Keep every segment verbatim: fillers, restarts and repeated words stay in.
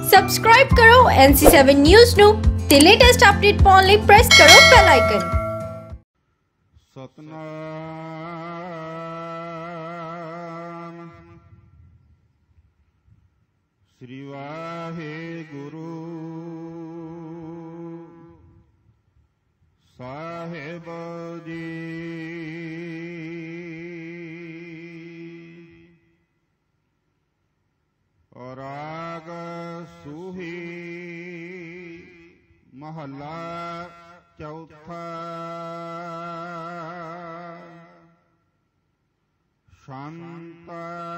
Subscribe ਕਰੋ ਐਨ ਸੀ seven news ਨੂੰ ਤੇ ਲੇਟੈਸਟ ਅਪਡੇਟ ਪਾਉਣ ਲਈ ਪ੍ਰੈਸ ਕਰੋ ਬੈਲ ਆਈਕਨ। ਸਤਨਾਮ ਸ੍ਰੀ ਵਾਹਿਗੁਰੂ ਸਾਹਿਬ ਜੀ। ਰਾਗ ਸੂਹੀ ਮਹੱਲਾ ਚੌਥਾ। ਸ਼ਾਂਤ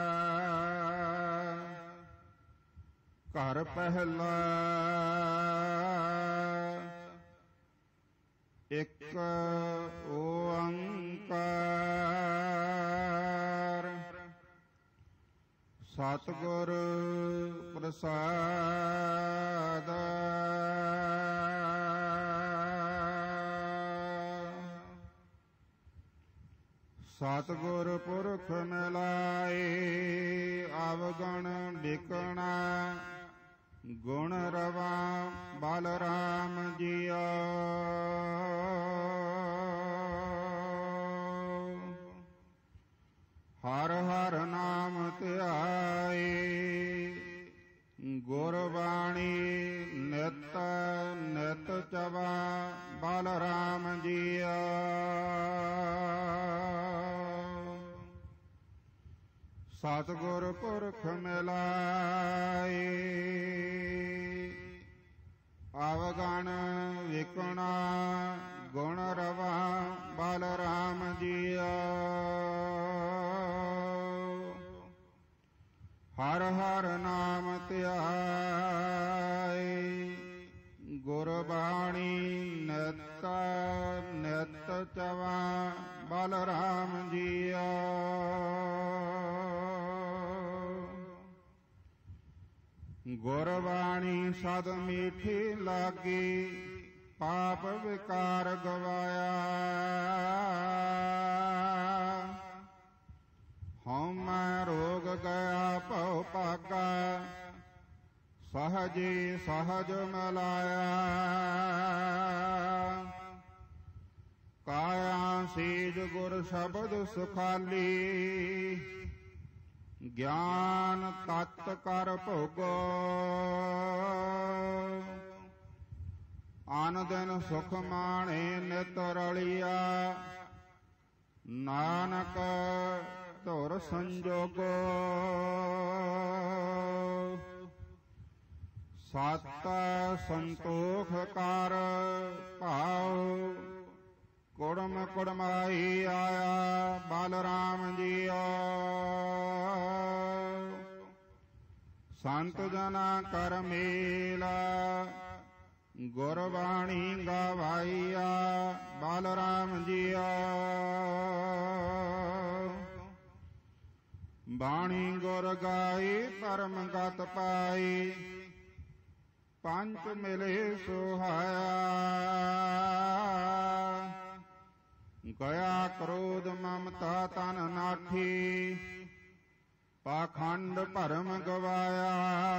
ਘਰ ਪਹਿਲਾ ਇੱਕ ਓੰਕਾਰ ਸਤਿਗੁਰ ਪ੍ਰਸਾਦ। ਸਤਿਗੁਰ ਪੁਰਖ ਮਿਲਾਏ ਅਵਗਣ ਵਿਕਣਾ ਗੁਣ ਰਵਾ ਬਲਰਾਮ ਜੀਓ। ਹਰ ਹਰ ਨਾਮ ਧਿਆਏ ਗੁਰਬਾਣੀ ਨਿਤ ਨਿਤ ਚਵਾ ਬਲਰਾਮ ਜੀਓ। ਸਤਿਗੁਰ ਪੁਰਖ ਮਿਲਾਏ ਅਵਗਣ ਵਿਕਣਾ ਗੁਣ ਰਵਾ ਬਲਰਾਮ ਜੀਓ। ਹਰ ਹਰ ਨਾਮ ਧਿਆਏ ਗੁਰਬਾਣੀ ਨਿਤ ਨਿਤ ਚਵਾ ਬਲਰਾਮ ਜੀਓ। ਗੁਰਬਾਣੀ ਸਦ ਮੀਠੀ ਲਾਗੀ ਪਾਪ ਵਿਕਾਰ ਗਵਾਇਆ। ਹਉਮੈ ਰੋਗ ਗਿਆ ਭਉ ਭਾਗਾ ਸਹਜੀ ਸਹਜ ਮਿਲਾਇਆ। ਕਾਇਆ ਸੀਜ ਗੁਰ ਸ਼ਬਦ ਸੁਖਾਲੀ ਗਿਆਨ ਤਤ ਕਰ ਭੋਗੋ। ਆਨ ਦਿਨ ਸੁਖ ਮਾਣੇ ਨਿਤ ਰਲਿਆ ਨਾਨਕ ਧੁਰ ਸੰਜੋਗੋ। ਸਤ ਸੰਤੋਖ ਕਰ ਭਾਉ ਕੁੜਮ ਕੁੜਮਾਈ ਆਇਆ ਬਲਰਾਮ ਜੀਓ। ਸੰਤ ਜਨਾ ਕਰ ਮੇਲਾ ਗੁਰਬਾਣੀ ਗਵਾਈਆ ਬਲਰਾਮ ਜੀਓ। ਬਾਣੀ ਗੁਰ ਗਾਈ ਪਰਮ ਗਤ ਪਾਈ ਪੰਚ ਮਿਲੇ ਸੁਹਾਇਆ। ਗਿਆ ਕ੍ਰੋਧ ਮਮਤਾ ਤਨ ਨਾਠੀ ਪਾਖੰਡ ਭਰਮ ਗਵਾਇਆ।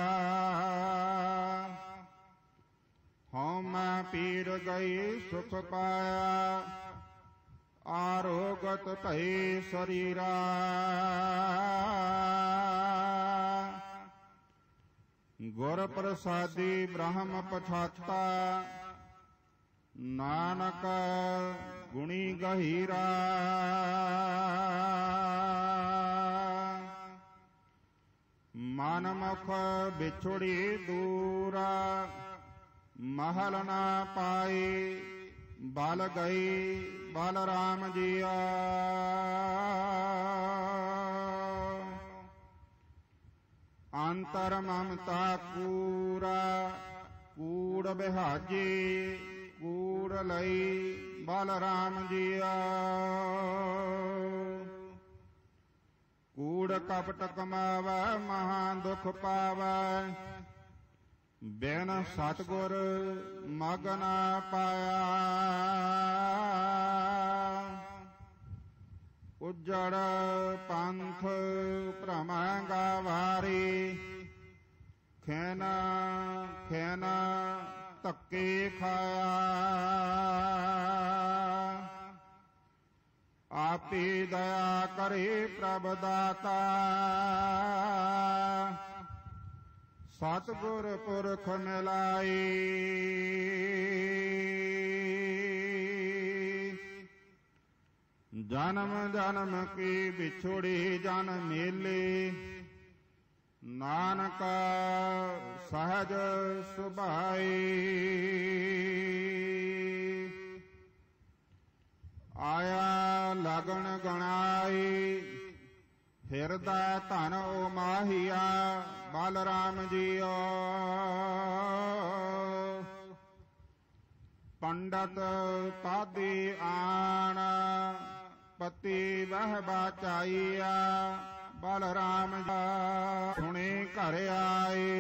ਹਉਮੈ ਪੀਰ ਗਈ ਸੁਖ ਪਾਇਆ ਆਰੋਗਤ ਭਈ ਸਰੀਰਾ। ਗੁਰ ਪ੍ਰਸਾਦੀ ਬ੍ਰਹਮ ਪਛਾਤਾ ਨਾਨਕ ਗੁਣੀ ਗਹੀਰਾ। ਮਨ ਮੁਖ ਵਿਛੁੜੀ ਦੂਰਾ ਮਹਲ ਨਾ ਪਾਈ ਬਲ ਗਈ ਬਲਰਾਮ ਜੀਓ। ਅੰਤਰ ਮਮਤਾ ਕੂਰਾ ਕੂੜ ਬਿਹਾਜੀ ਕੂੜ ਲਈ ਬਲਰਾਮ ਜੀਓ। ਕੂੜ ਕਪਟ ਕਮਾਵੈ ਮਹਾ ਦੁਖ ਪਾਵੈ ਬਿਨ ਸਤਿਗੁਰ ਮਗ ਨ ਪਾਇਆ। ਉਜੜ ਪੰਥ ਭ੍ਰਮੈ ਗਵਾਰੀ ਖੈਨਾ ਖੈਨਾ ਧੱਕੇ ਖਾਇਆ ਆਪੇ ਦਇਆ ਕਰੇ ਪ੍ਰਭ ਦਾਤਾ ਸਤਿਗੁਰ ਪੁਰਖ ਮਿਲਾਈ ਜਨਮ ਜਨਮ ਕੀ ਵਿਛੋੜੀ ਜਨ ਮੇਲੇ ਨਾਨਕ ਸਹਜ ਸੁਭਾਈ ਆਇਆ ਲਗਨ ਗਣਾਈ ਹਿਰਦਾ ਧਨ ਓ ਮਾਹੀਆ ਬਲਰਾਮ ਜੀਓ ਪੰਡਤ ਪਾਦੀ ਆਣ ਪਤੀ ਵਹ ਬਾਚਾਈਆ ਬਲਰਾਮ ਸੁਣੇ ਘਰ ਆਏ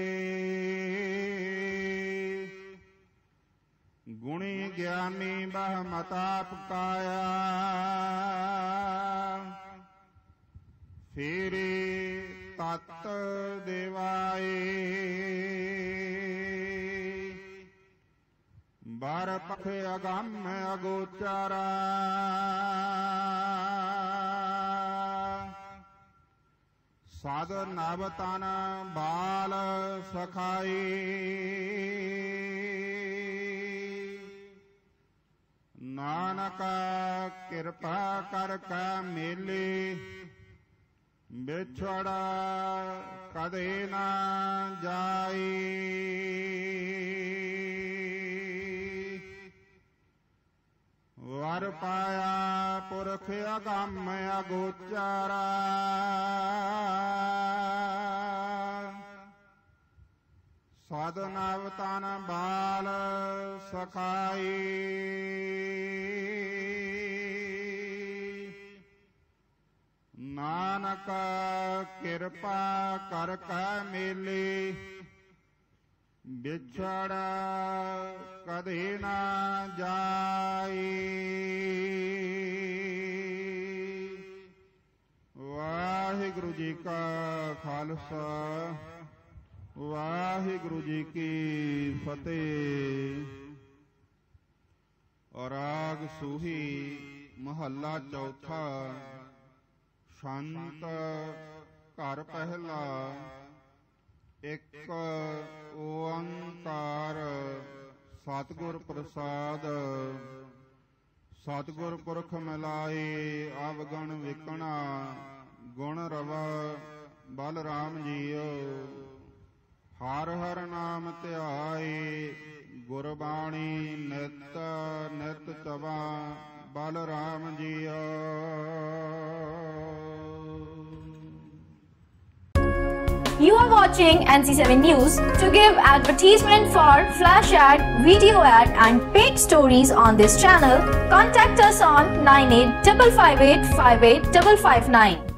ਗੁਣੀ ਗਿਆਨੀ ਬਹ ਮਤਾ ਪਕਾਇਆ ਫੇਰੇ ਤਤ ਦੇਵਾਏ ਬਾਰ ਪਖ ਅਗੰਮ ਅਗੋਚਰਾ ਸਾਧ ਨਵ ਤਨ ਬਾਲ ਸਖਾਈ ਨਾਨਕ ਕਿਰਪਾ ਕਰ ਕੈ ਮੇਲੇ ਵਿਛੜਾ ਕਦੇ ਨਾ ਜਾਈ ਵਰ ਪਾਇਆ ਪੁਰਖ ਅਗੰਮ ਅਗੋਚਰਾ ਸਾਧ ਨਵ ਤਨ ਬਾਲ ਸਖਾਈ ਨਾਨਕ ਕਿਰਪਾ ਕਰ ਕੈ ਮੇਲੇ ਵਿਛੜਾ ਕਦੇ ਨਾ ਜਾਈ ਵਾਹਿਗੁਰੂ ਜੀ ਕਾ ਖਾਲਸਾ ਵਾਹਿਗੁਰੂ ਜੀ ਕੀ ਫਤਿਹ। ਰਾਗ ਸੂਹੀ ਮਹੱਲਾ ਚੌਥਾ। ਸ਼ੰਤ ਘਰ ਪਹਿਲਾ ਇੱਕ ਓੰਕਾਰ ਸਤਿਗੁਰ ਪ੍ਰਸਾਦ। ਸਤਿਗੁਰ ਪੁਰਖ ਮਿਲਾਏ ਅਵਗਣ ਵਿਕਣਾ ਗੁਣ ਰਵਾ ਬਲਰਾਮ ਜੀਓ। ਹਰ ਹਰ ਨਾਮ ਧਿਆਏ ਗੁਰਬਾਣੀ ਨਿਤ ਨਿਤ ਚਵਾ ਬਲਰਾਮ ਜੀਓ। You are watching N C seven News. To give advertisement for flash ad, video ad and paid stories on this channel, contact us on nine eight five five eight five eight five five nine.